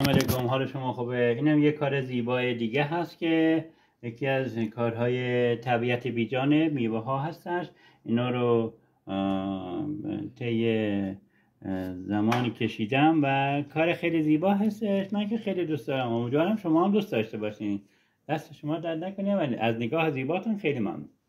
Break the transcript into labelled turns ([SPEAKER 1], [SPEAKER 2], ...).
[SPEAKER 1] سلام علیکم، حال شما خوبه؟ اینم یه کار زیبای دیگه هست که یکی از کارهای طبیعت بیجانه میوه ها هستش. اینا رو طی زمانی کشیدم و کار خیلی زیبا هستش. من که خیلی دوست دارم، امیدوارم شما هم دوست داشته باشین. دست شما درد نکنه و از نگاه زیباتون خیلی ممنون.